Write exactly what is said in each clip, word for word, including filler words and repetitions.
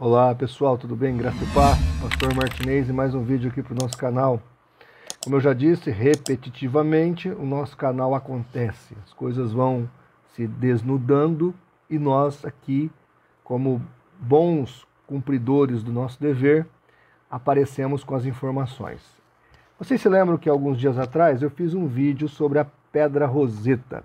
Olá pessoal, tudo bem? Graça e paz, Pastor Martinez e mais um vídeo aqui para o nosso canal. Como eu já disse repetitivamente, o nosso canal acontece, as coisas vão se desnudando e nós aqui, como bons cumpridores do nosso dever, aparecemos com as informações. Vocês se lembram que alguns dias atrás eu fiz um vídeo sobre a Pedra Roseta.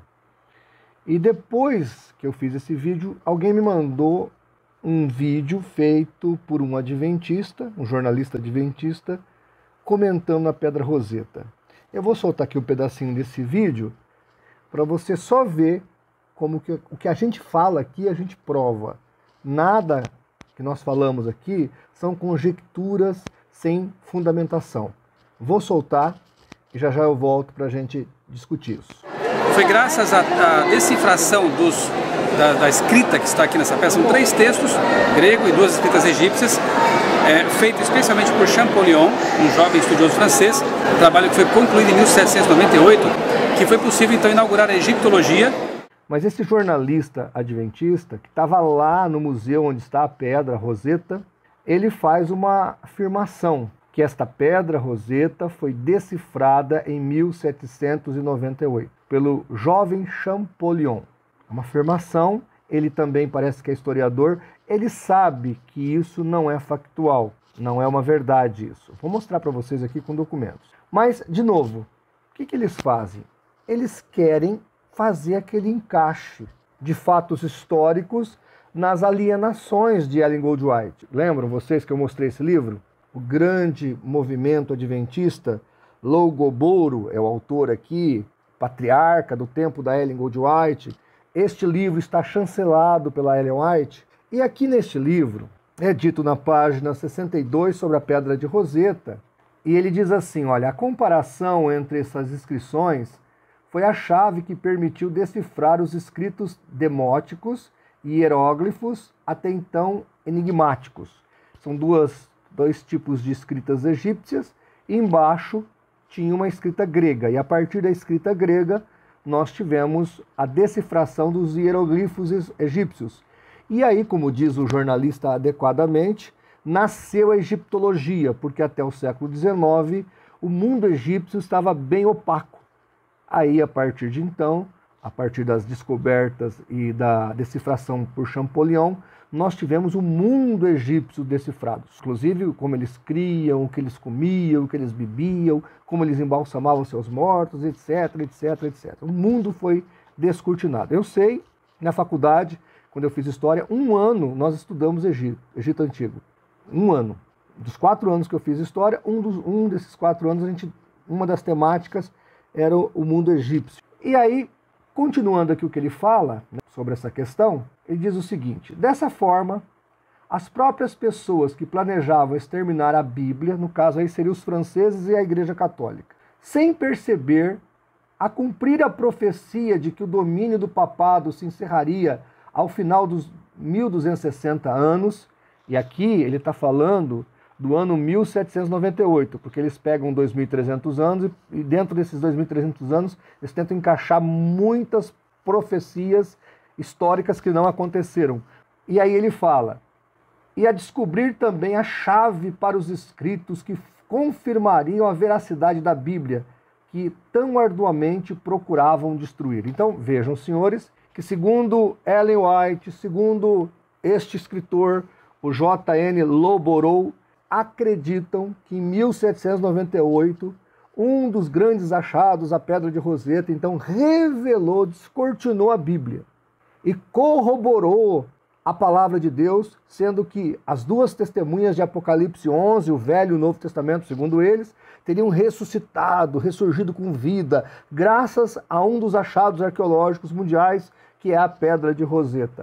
E depois que eu fiz esse vídeo, alguém me mandou um vídeo feito por um adventista, um jornalista adventista, comentando a Pedra Roseta. Eu vou soltar aqui um pedacinho desse vídeo para você só ver como que o que a gente fala aqui, a gente prova. Nada que nós falamos aqui são conjecturas sem fundamentação. Vou soltar e já já eu volto para a gente discutir isso. Foi graças à decifração dos, da, da escrita que está aqui nessa peça, são três textos, grego e duas escritas egípcias, é, feito especialmente por Champollion, um jovem estudioso francês, um trabalho que foi concluído em mil setecentos e noventa e oito, que foi possível então inaugurar a egiptologia. Mas esse jornalista adventista, que estava lá no museu onde está a Pedra Roseta, ele faz uma afirmação, que esta Pedra Roseta foi decifrada em mil setecentos e noventa e oito pelo jovem Champollion. Uma afirmação, ele também parece que é historiador, ele sabe que isso não é factual, não é uma verdade isso. Vou mostrar para vocês aqui com documentos. Mas, de novo, o que, que eles fazem? Eles querem fazer aquele encaixe de fatos históricos nas alienações de Ellen Goldwhite. Lembram vocês que eu mostrei esse livro? O grande movimento adventista, Lou Goboro é o autor aqui, patriarca do tempo da Ellen Goldwhite. Este livro está chancelado pela Ellen White. E aqui neste livro é dito na página sessenta e dois sobre a Pedra de Roseta. E ele diz assim, olha, a comparação entre essas inscrições foi a chave que permitiu decifrar os escritos demóticos e hieróglifos até então enigmáticos. São duas dois tipos de escritas egípcias, e embaixo tinha uma escrita grega, e a partir da escrita grega nós tivemos a decifração dos hieroglifos egípcios. E aí, como diz o jornalista adequadamente, nasceu a egiptologia, porque até o século dezenove o mundo egípcio estava bem opaco. Aí, a partir de então, a partir das descobertas e da decifração por Champollion, nós tivemos o mundo egípcio decifrado. Inclusive, como eles criam, o que eles comiam, o que eles bebiam, como eles embalsamavam seus mortos, etc, etc, etcétera. O mundo foi descortinado. Eu sei, na faculdade, quando eu fiz história, um ano nós estudamos Egito, Egito Antigo. Um ano. Dos quatro anos que eu fiz história, um, dos, um desses quatro anos, a gente, uma das temáticas era o, o mundo egípcio. E aí, continuando aqui o que ele fala, né, sobre essa questão, ele diz o seguinte: dessa forma, as próprias pessoas que planejavam exterminar a Bíblia, no caso aí seriam os franceses e a Igreja Católica, sem perceber, a cumprir a profecia de que o domínio do papado se encerraria ao final dos mil duzentos e sessenta anos, e aqui ele está falando do ano mil setecentos e noventa e oito, porque eles pegam dois mil e trezentos anos e dentro desses dois mil e trezentos anos eles tentam encaixar muitas profecias históricas que não aconteceram. E aí ele fala, e a descobrir também a chave para os escritos que confirmariam a veracidade da Bíblia, que tão arduamente procuravam destruir. Então vejam, senhores, que segundo Ellen White, segundo este escritor, o J N Loborow, acreditam que em mil setecentos e noventa e oito, um dos grandes achados, a Pedra de Roseta, então revelou, descortinou a Bíblia e corroborou a palavra de Deus, sendo que as duas testemunhas de Apocalipse onze, o Velho e o Novo Testamento, segundo eles, teriam ressuscitado, ressurgido com vida, graças a um dos achados arqueológicos mundiais, que é a Pedra de Roseta.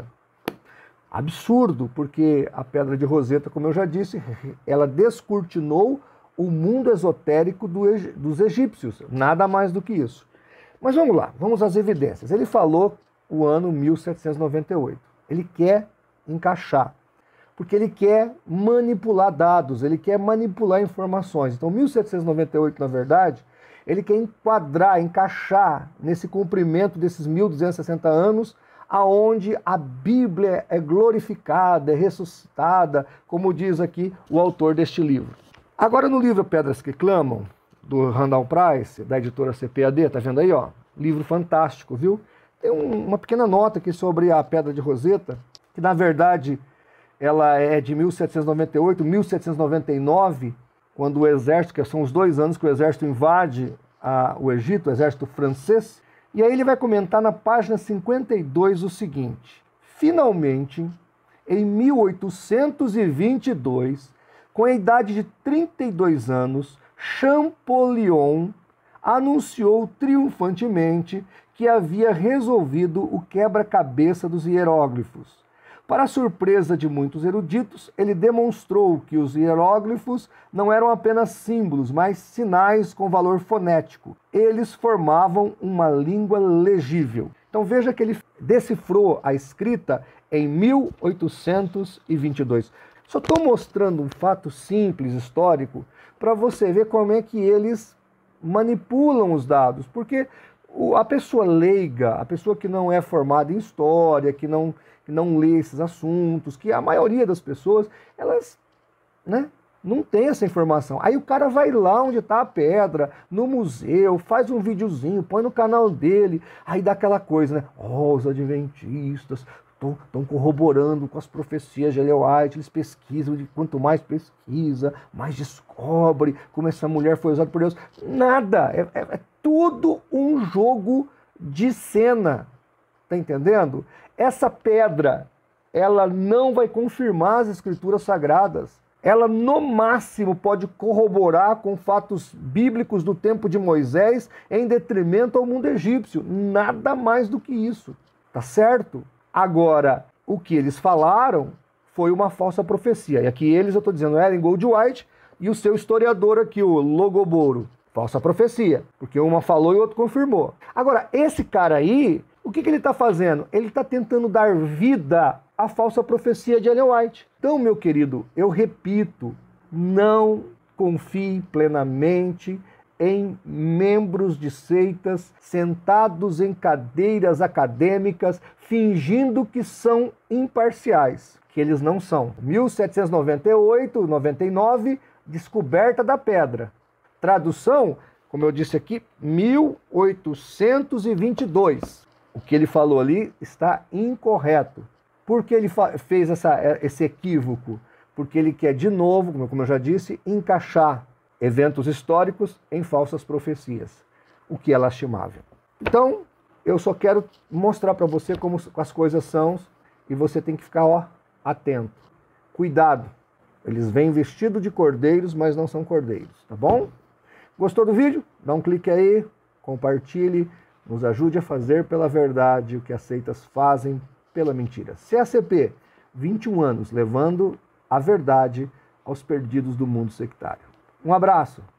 Absurdo, porque a Pedra de Roseta, como eu já disse, ela descortinou o mundo esotérico do, dos egípcios, nada mais do que isso. Mas vamos lá, vamos às evidências. Ele falou o ano mil setecentos e noventa e oito. Ele quer encaixar, porque ele quer manipular dados, ele quer manipular informações. Então, mil setecentos e noventa e oito, na verdade, ele quer enquadrar, encaixar nesse cumprimento desses mil duzentos e sessenta anos aonde a Bíblia é glorificada, é ressuscitada, como diz aqui o autor deste livro. Agora no livro Pedras que Clamam, do Randall Price, da editora C P A D, tá vendo aí, ó? Livro fantástico, viu? Tem um, uma pequena nota aqui sobre a Pedra de Roseta, que na verdade ela é de mil setecentos e noventa e oito, mil setecentos e noventa e nove, quando o exército, que são os dois anos que o exército invade a, o Egito, o exército francês. E aí ele vai comentar na página cinquenta e dois o seguinte: finalmente, em mil oitocentos e vinte e dois, com a idade de trinta e dois anos, Champollion anunciou triunfantemente que havia resolvido o quebra-cabeça dos hieróglifos. Para a surpresa de muitos eruditos, ele demonstrou que os hieróglifos não eram apenas símbolos, mas sinais com valor fonético. Eles formavam uma língua legível. Então veja que ele decifrou a escrita em mil oitocentos e vinte e dois. Só estou mostrando um fato simples, histórico, para você ver como é que eles manipulam os dados. Porque a pessoa leiga, a pessoa que não é formada em história, que não... que não lê esses assuntos, que a maioria das pessoas, elas, né, não tem essa informação. Aí o cara vai lá onde está a pedra, no museu, faz um videozinho, põe no canal dele, aí dá aquela coisa, né? Oh, os adventistas estão corroborando com as profecias de Ellen White, eles pesquisam, e quanto mais pesquisa, mais descobre como essa mulher foi usada por Deus. Nada, é, é, é tudo um jogo de cena, tá entendendo? Essa pedra, ela não vai confirmar as escrituras sagradas. Ela, no máximo, pode corroborar com fatos bíblicos do tempo de Moisés em detrimento ao mundo egípcio. Nada mais do que isso. Tá certo? Agora, o que eles falaram foi uma falsa profecia. E aqui eles, eu estou dizendo, Ellen Goldwhite e o seu historiador aqui, o Logoboro. Falsa profecia, porque uma falou e o outro confirmou. Agora, esse cara aí, o que, que ele está fazendo? Ele está tentando dar vida à falsa profecia de Ellen White. Então, meu querido, eu repito, não confie plenamente em membros de seitas sentados em cadeiras acadêmicas fingindo que são imparciais, que eles não são. mil setecentos e noventa e oito, noventa e nove, descoberta da pedra. Tradução, como eu disse aqui, mil oitocentos e vinte e dois. O que ele falou ali está incorreto. Por que ele fez essa, esse equívoco? Porque ele quer, de novo, como eu já disse, encaixar eventos históricos em falsas profecias, o que é lastimável. Então, eu só quero mostrar para você como as coisas são e você tem que ficar ó, atento. Cuidado, eles vêm vestidos de cordeiros, mas não são cordeiros, tá bom? Gostou do vídeo? Dá um clique aí, compartilhe, nos ajude a fazer pela verdade o que as seitas fazem pela mentira. C A C P, vinte e um anos, levando a verdade aos perdidos do mundo sectário. Um abraço!